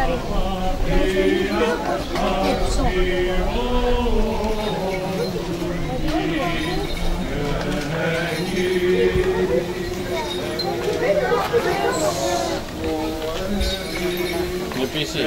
Επίσης.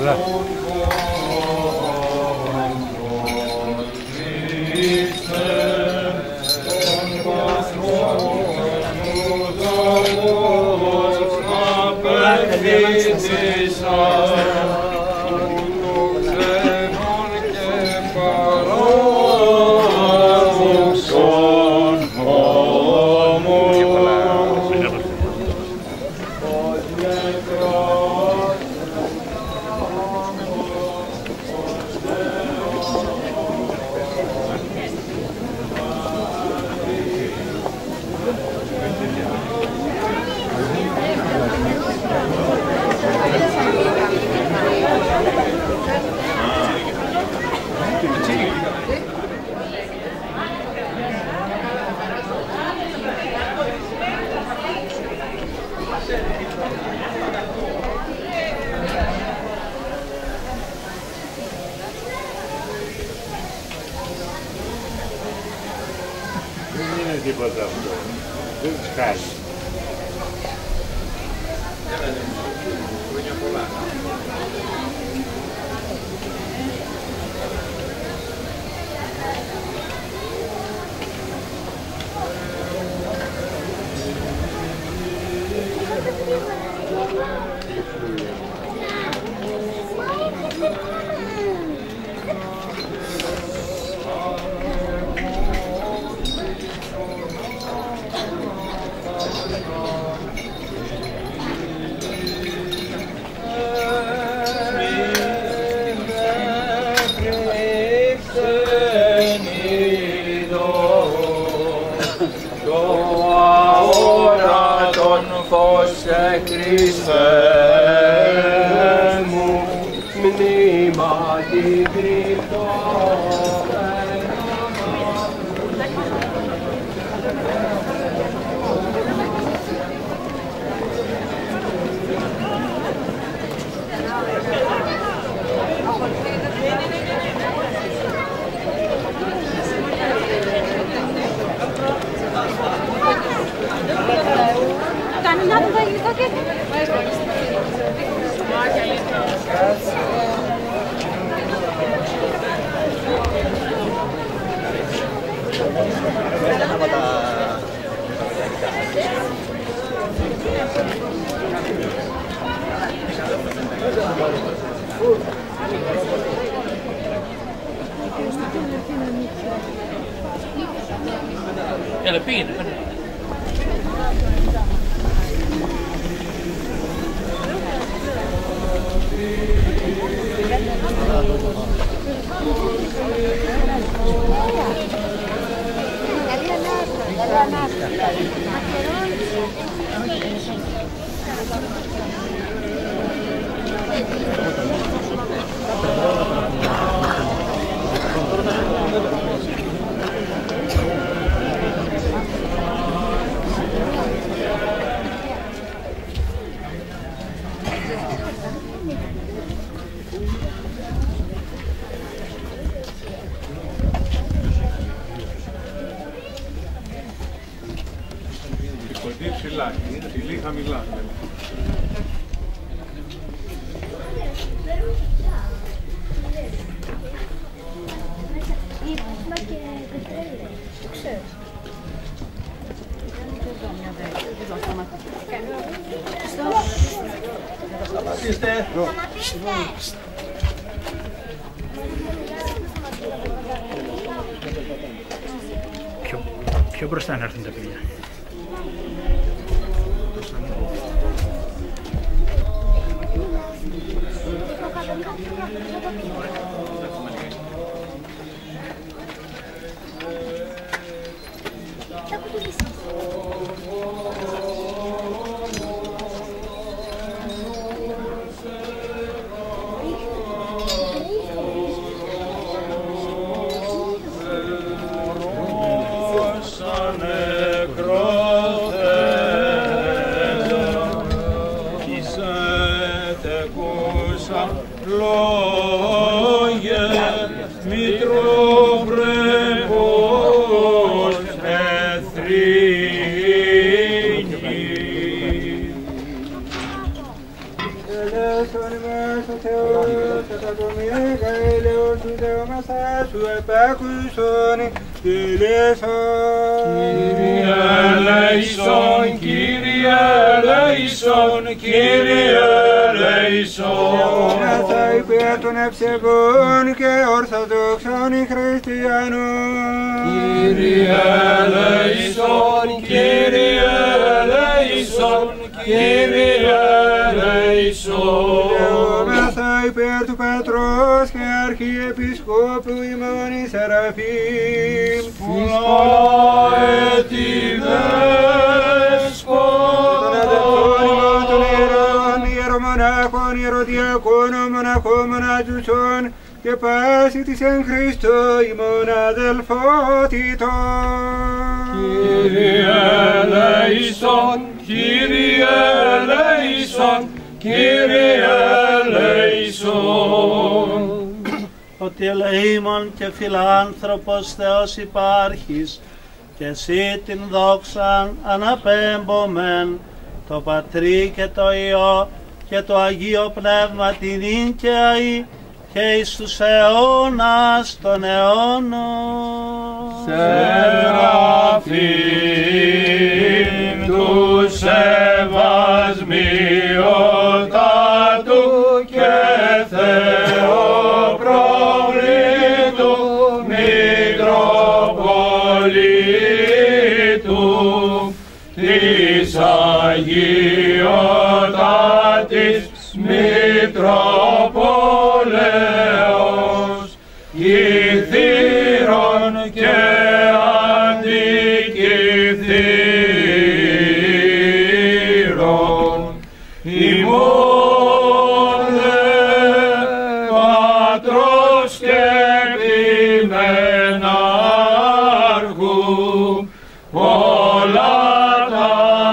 Τίποτα αυτό. Δεν τους χάσει. Χρόνια πολλά. Χριστέ μου, μνήμα την κρυπτό. Caminhando vai ir aqui. Έλα, πήγαινε. Κοντή ψηλά, ψηλή χαμηλά. Σταματήστε. Πιο μπροστά να έρθουν τα παιδιά. Σαν νεκρό Θεέ λόγε μητροπρεπός εθρήνη. Ελέησον ημάς ο Θεός, κατά το μέγα έλεος του δεόμασά σου επάκουσον, ελέησον. Κύριε ελέησον, Κύριε ελέησον, Κύριε ελέησον. Ευλογούμεθα υπέρ των ευσεβών και ορθοδόξων χριστιανών. Κύριε ελέησον, Κύριε ελέησον, Κύριε ελέησον. Ευλογούμεθα υπέρ του Πατρός και Αρχιεπισκόπου ημών εις Σεραφείμ. Φυλάετι Των αδελφών ημών των ιερών, ιερομονάχων, ιεροδιακόνων, μοναχών, μοναζουσών και πάση της εν Χριστώ ημών αδελφότητων. Κύριε ελέησον, Κύριε ελέησον, Κύριε ελέησον. Ότι ελεήμων και φιλάνθρωπος Θεός υπάρχεις, και εσύ την δόξαν αναπέμπομεν, το Πατρί και το Υιό και το Αγίο Πνεύμα την ίν και αεί, και εις τους αιώνας των αιώνων. Σεραφείμ του σεβασμιότατου και Θεοπροβλήτου Μητροπολίτου της Αγιότατης Μητροπολέως κυθύρων και αντικυθύρων ημών δε Πατρός και Ποιμενάρχου όλα τα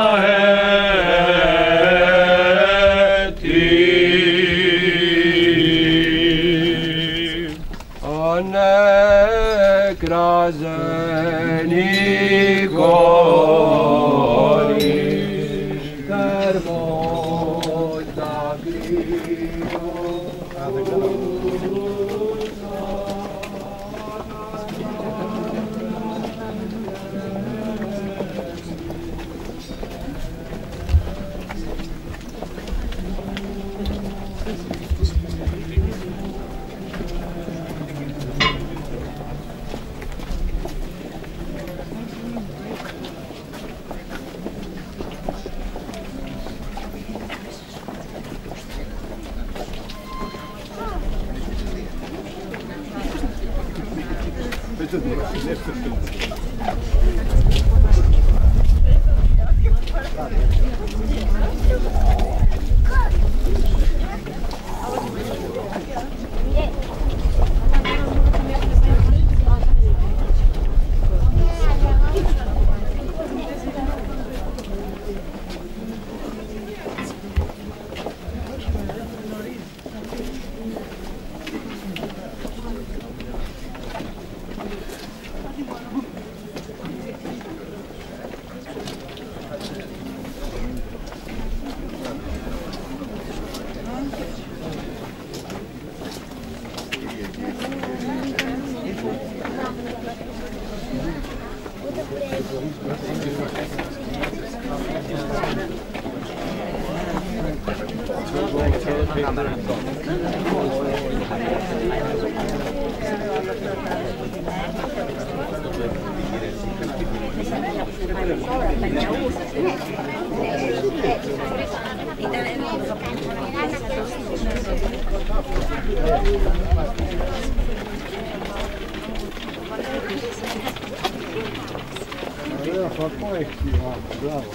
έτη. Ανέκραζεν η κόρη θερμός Φακό έχει, μπράβο.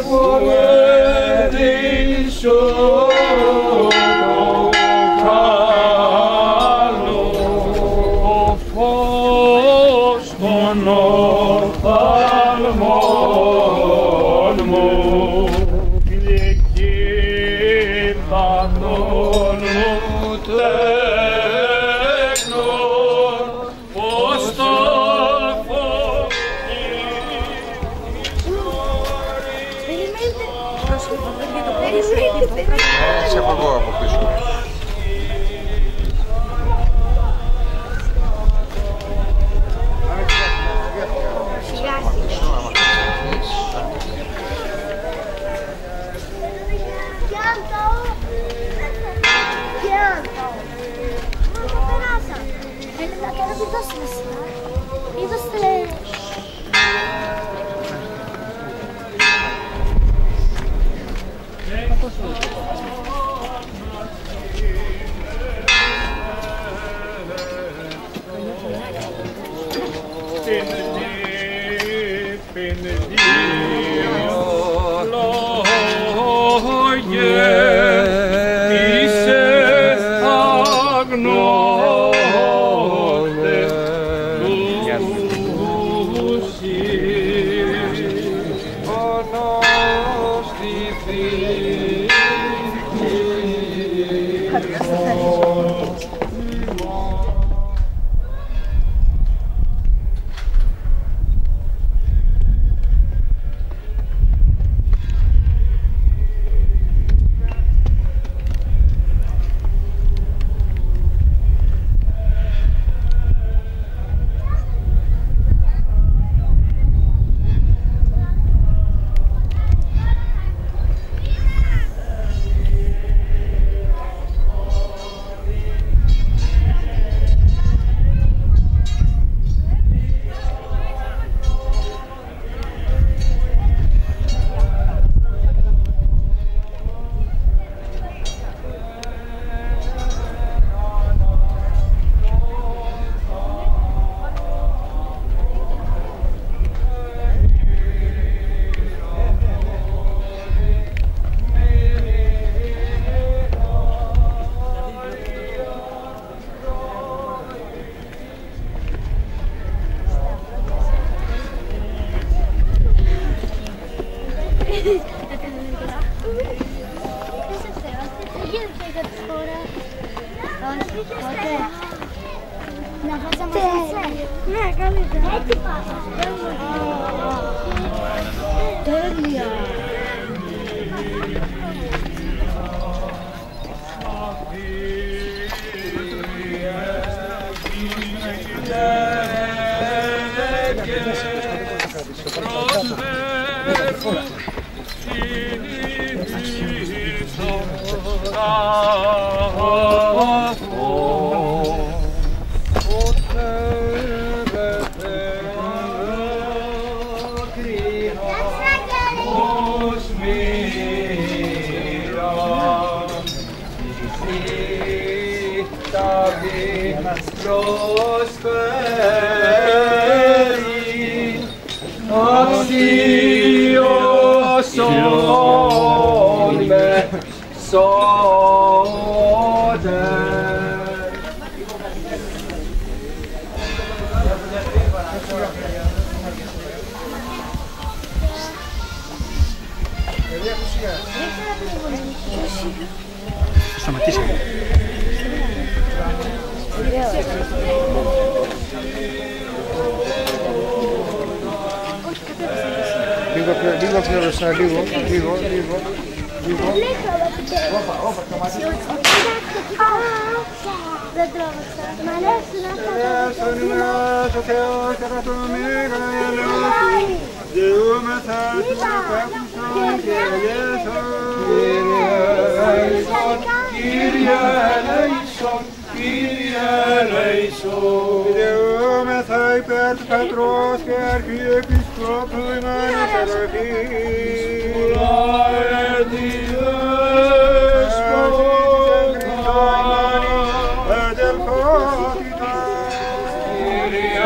Σε έχω εγώ από πίσω. Σταματήστε. Λίγο πιο μπροστά, λίγο. Όπα, σταματήστε. Δεν τράβηξα. Μ' αρέσει να Στον ημάς ο Θεός κατά το μεγάλο δεούμεθα τους απάκουσον και ελέησον. Κύριε ελέησον, Κύριε ελέησον. Δεούμεθα υπέρ του Πατρός και Αρχιεπισκόπου ημών Σεραφείμ. Ουλάε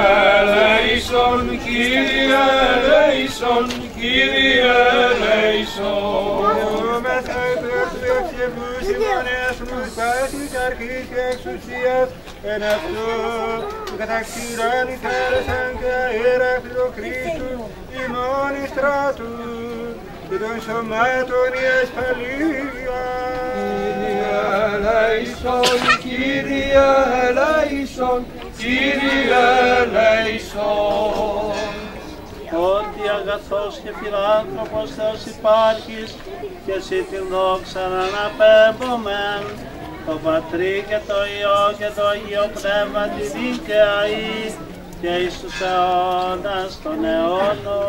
Κύριε ελέησον, Κύριε ελέησον. Εν αυτό του καταξήραν οι θέλεσαν και αέρα φιλοκρίτου ημών εις στράτου και των σωμάτων η ασφαλεία. Κύριε ελέησον, Κύριε ελέησον. Ότι αγαθός και φιλάνθρωπος Θεός υπάρχεις και εσύ την δόξα αναπέμπομεν, το Πατρί και το Υιό και το Αγίο Πνεύμα τη δίκαιαη και εις τους αιώνας των αιώνων.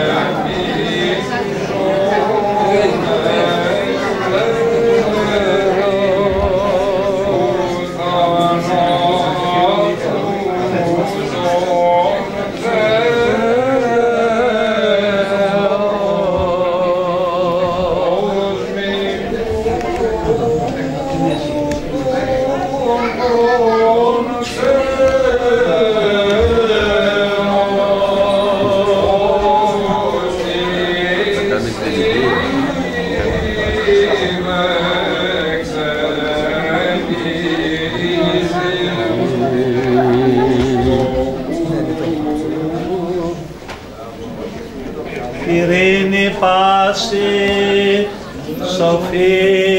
Ειρήνη πάση σοφία,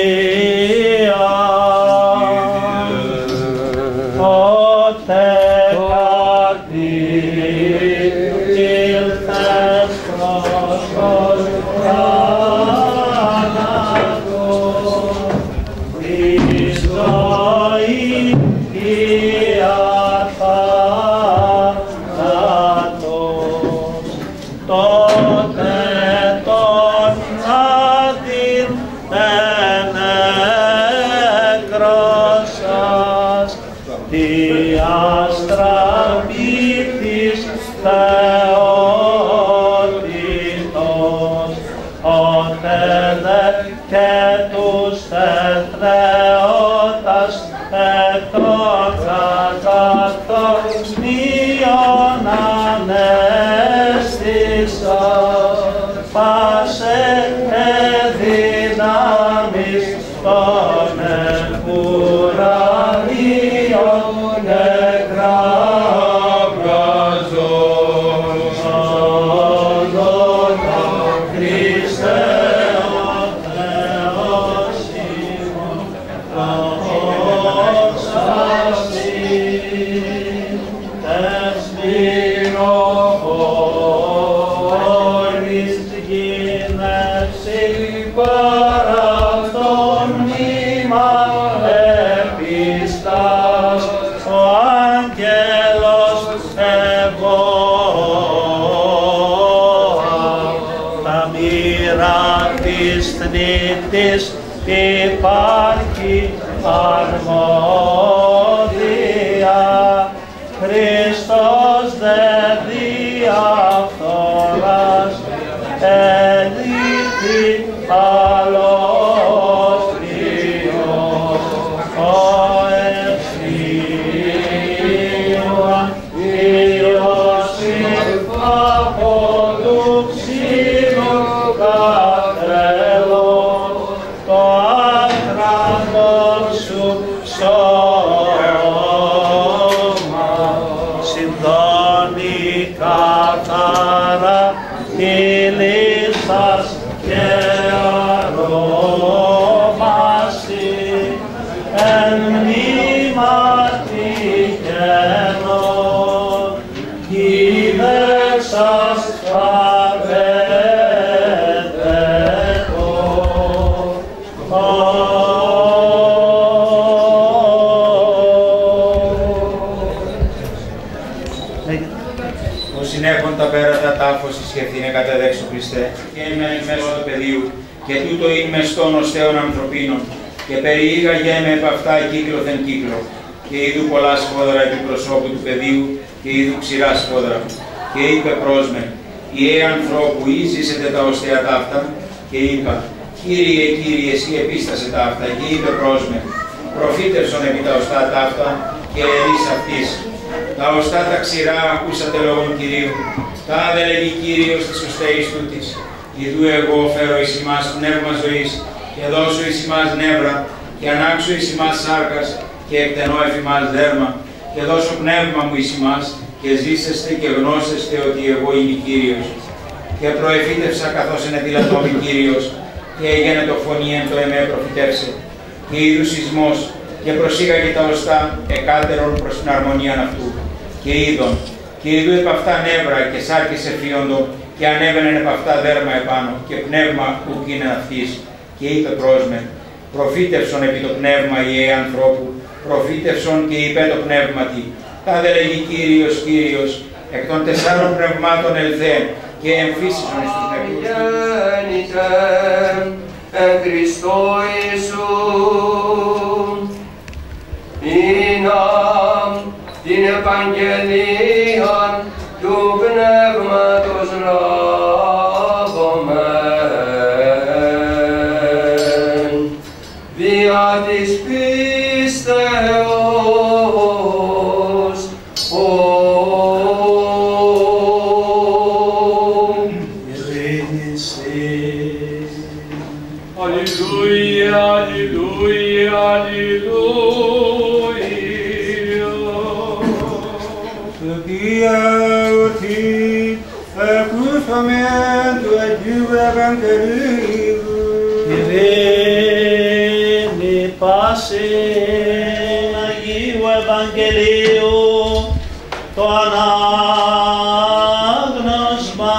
ότε κάτι ήλθες προς τον θάνατο, η ζωή η αθάνατος, τότε τον άδειν ενέκρωσας, τι αστραπήθης θεότητος, ότε δε και τους εθρεώτας εκ των καταρθών μείον ανέστησας, πάσε δυνάμεις των επουρανίων εκράβγαζον. Σώδονα Χριστέ ο Θεός ημών, δόξα Συ, τεσμηροχώρης γίνεσαι παρά τον μνήμα επιστάς, ο άγγελος Εβώα, τα μοίρα της θνήτης υπάρχει αρμόδια, Χριστός δε διαφθοράς ελήφθη αλόθριος, ο ευθύωα Ιωσήφ από του ξύλου κατρελών, το άκρατον σου σώμα συνδώνει καθαρά ηλίσας και αρώμαση, εν μνήματι κενών, είδες σας Ο συνέχον τα πέρατα τάφος ισχευθήνε κατά δέξω Χριστέ, και είμαι μέσω του πεδίου, και τούτο είναι μεστόν ως Θεών ανθρωπίνων, και περιήγαγε επ' αυτά κύκλωθεν κύκλο, και είδου πολλά σφόδρα επί προσώπου του πεδίου, και είδου ξηρά σφόδρα, και είπε προς με, Ιε ανθρώπου, ή ζήσετε τα οστέα ταύτα, και είπα, Κύριε, Κύριε, εσύ επίστασε ταύτα, και είπε προς με, προφήτευσον επί τα οστά ταύτα, και ελείς αυτής. Τα οστά τα ξηρά ακούσατε λόγον Κυρίου, τα δε λέγει Κύριος της οστέης τούτης. Ιδού εγώ φέρω εις ημάς πνεύμα ζωής, και δώσω εις ημάς νεύρα, και ανάξω εις ημάς σάρκας, και εκτενώ εφ' ημάς δέρμα, και δώσω πνεύμα μου εις ημάς, και ζήσεστε και γνώσεστε ότι εγώ είμαι Κύριος. Και προεφήτευσα καθώς ενεδηλατώμη Κύριος, και έγινε το φωνή εν το εμέ προφητεύσε. Και είδου σεισμός, και προσήγαγε τα οστά εκάτερον προς την αρμονίαν αυτού. Και είδον, και είδου επ' αυτά νεύρα και σάρκες εφίοντο, και ανέβαινε επ' αυτά δέρμα επάνω, και πνεύμα ουκ είναι αυτής. Και είπε προς με, προφήτευσον επί το πνεύμα Ιε ανθρώπου, προφήτευσον και είπε το πνεύματι. Τα δε λέγει Κύριος, Κύριος, εκ των 4 πνευμάτων ελθέν, και εμφύσισον εις τους νεκρούς. Γέννητεν εν Χριστώ Ιησού, είναν την Ευαγγελίαν του Πνεύματος λάβομεν, δια της πίστεως, Αλληλούια, αλληλούια, αλληλούια. Σωτία ορθή, ακούσαμε του Αγίου Ευαγγελίου. Ειρήνη πάση Αγίου Ευαγγελίου, το ανάγνωσμα.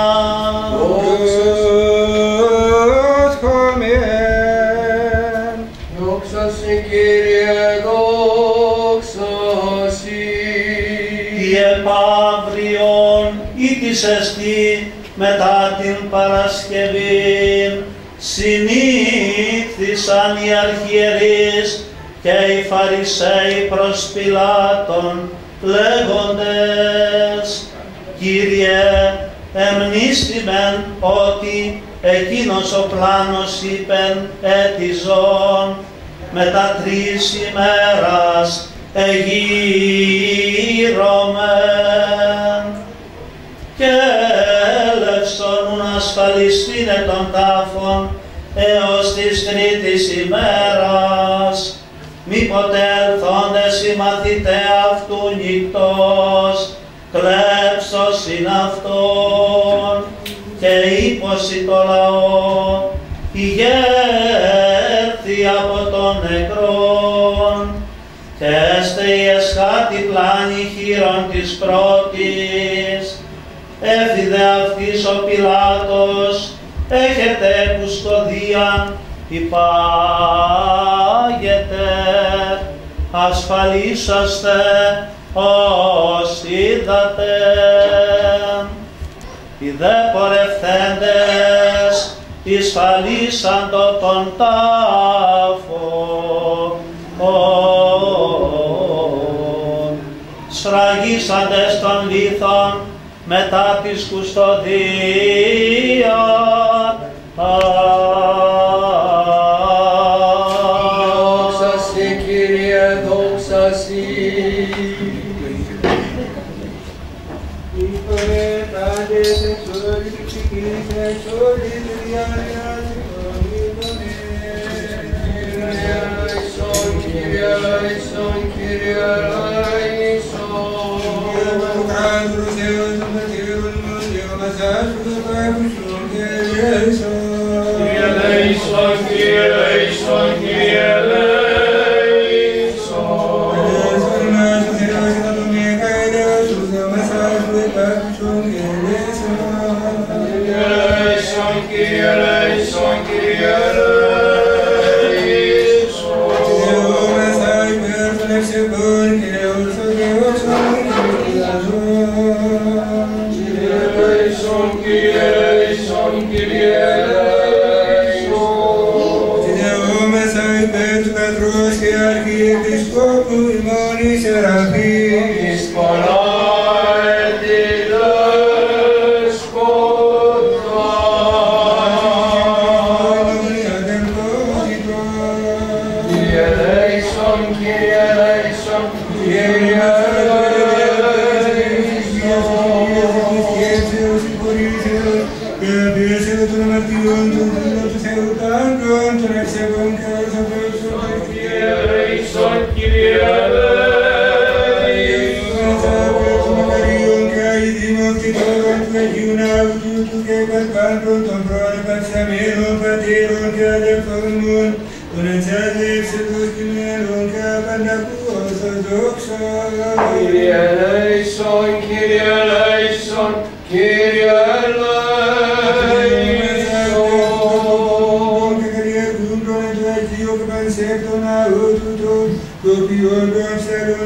δόξα σε Κύριε, δόξα σε. Η επαύριον ή της εστί μετά την Παρασκευήν συνήθισαν οι αρχιερείς και οι Φαρισαίοι προς Πιλάτων λέγοντες, Κύριε, εμνήστημεν ότι εκείνος ο πλάνος είπεν ετιζών μετά 3 ημέρας εγείρομεν και έλευσον ασφαλιστήνε των τάφων έως της 3ης ημέρας, μήποτε ελθόντες οι μαθηταί αυτού νυχτός κλέψος ειν αυτόν και είπωση το λαό ηγέρθη από τον νεκρόν και έστε η εσχάτη πλάνη χείρον της πρώτης. Έφιδε αυτής ο Πιλάτος, έχετε κουστοδία, υπάγετε, ασφαλίσαστε ως είδατε. Οι δε πορευθέντες εισφαλίσαντο τον τάφο, σφραγίσαντες των λίθων μετά της κουστοδία. Δόξα σε Κύριε, δόξα σε. Κύριε ελέησον, Κύριε ελέησον, Κύριε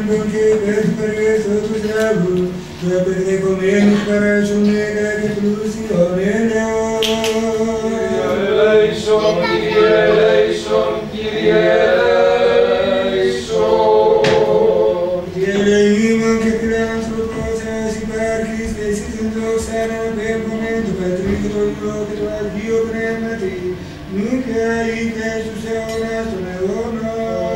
Perdecomenos para a Junega que cruz Υιό και του Αγίου Πνεύματι, νυν και είτε στους αιώνας των αιώνων.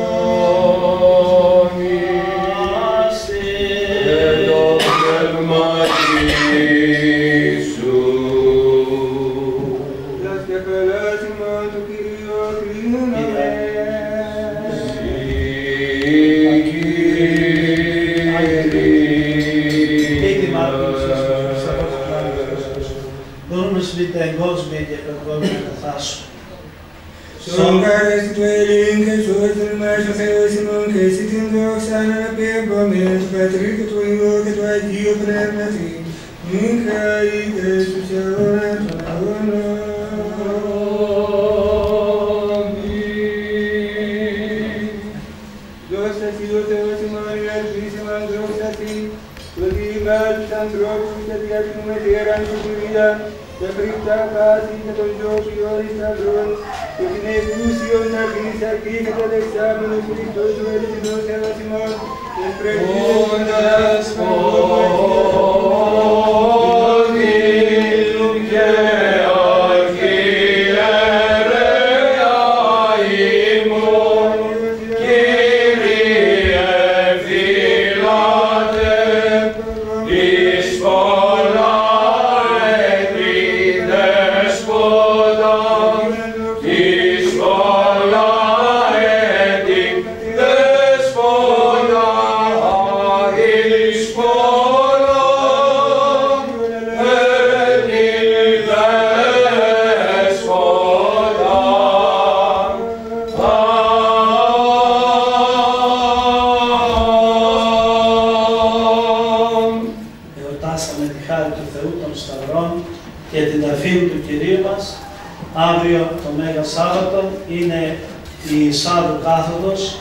Την εγκόσμια και παγκόσμια καθάσου. Στον καρέστη του Ελλήν και σώθεν μας ο Θεός ημών και εσύ την δόξα να αναπέμπομεν του Πατρί και του Υιού και του Αγίου Πνεύματι, νυν και στους αιώνας των αιώνων. Δόξα Συ ο Θεός ημών, η ελπίς ημών, δόξα Συ, ότι ημάς τους ανθρώπους και διατηρούμε διέραν του Κυρία, και φρικτά πάση και τον ζώπιο Ισαβρών, και την εκούσιον αρκής αρκή και τον εξάμενος Χριστός του Ελεηνός Θεός ημών, και πρεσβύοντας πόνιλουν και αρχιερέα ημών, Κύριε φυλάτε εις πολλά και την ταφή του Κυρίου μας. Αύριο το Μέγα Σάββατο είναι η Σάββατο Κάθοδος.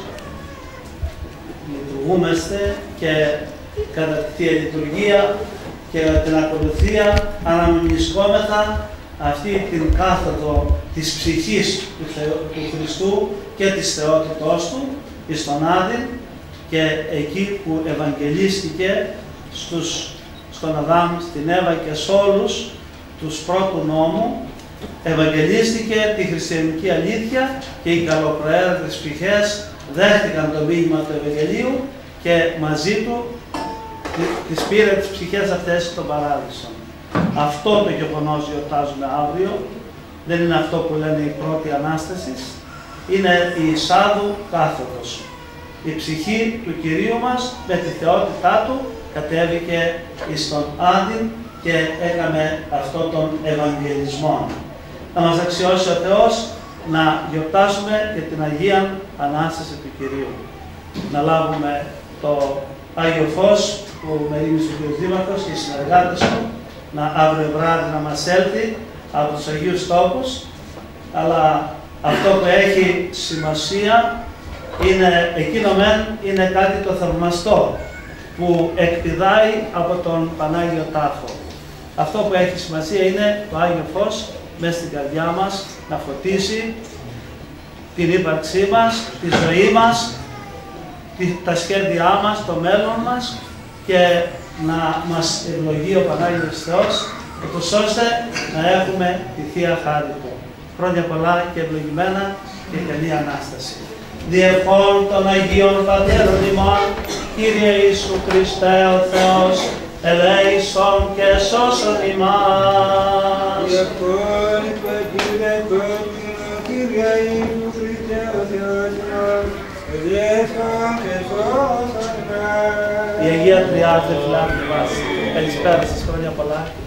Λειτουργούμαστε και κατά τη λειτουργία και την ακολουθία αναμνησκόμεθα αυτή την κάθοδο της ψυχής του Χριστού και της θεότητός Του εις τον Άδη, και εκεί που ευαγγελίστηκε στον Αδάμ, στην Εύα και σε όλους τους πρώτου νόμου, ευαγγελίστηκε τη χριστιανική αλήθεια και οι καλοπροαίρετες ψυχές δέχτηκαν το μήνυμα του Ευαγγελίου και μαζί του τις πήρε τις ψυχές αυτές στον παράδεισο. Αυτό το γεγονός γιορτάζουμε αύριο, δεν είναι αυτό που λένε η πρώτη Ανάσταση, είναι η εισάδου κάθοδος. Η ψυχή του Κυρίου μας με τη θεότητά Του κατέβηκε εις τον Άδη και έκαμε αυτόν τον Ευαγγελισμό. Να μας αξιώσει ο Θεός να γιορτάσουμε και την Αγία Ανάσταση του Κυρίου. Να λάβουμε το Άγιο Φως που μερίμνησε ο κ. Δήμαρχος και οι συνεργάτες του, να αύριο βράδυ να μας έλθει από τους Αγίους Τόπους, αλλά αυτό που έχει σημασία είναι, εκείνο είναι κάτι το θαυμαστό που εκπηδάει από τον Πανάγιο Τάφο. Αυτό που έχει σημασία είναι το Άγιο Φως μέσα στην καρδιά μας να φωτίσει την ύπαρξή μας, τη ζωή μας, τα σχέδιά μας, το μέλλον μας, και να μας ευλογεί ο Πανάγιος Θεός, ούτως ώστε να έχουμε τη Θεία Χάρη Του. Χρόνια πολλά και ευλογημένα και καλή Ανάσταση. Διευχών των Αγίων Πατέρων ημών, Κύριε Ιησού Χριστέ ο Θεός, ελέησον και σώσον ημάς. Διευχών του Αγίου Δεκότυμου, Κύριε Ιησού Χριστέ ο Θεός ημών, ελέησον και σώσον ημάς. Η Αγία Τριάδη φυλάκη μας. Καλησπέρα σας, χρόνια πολλά.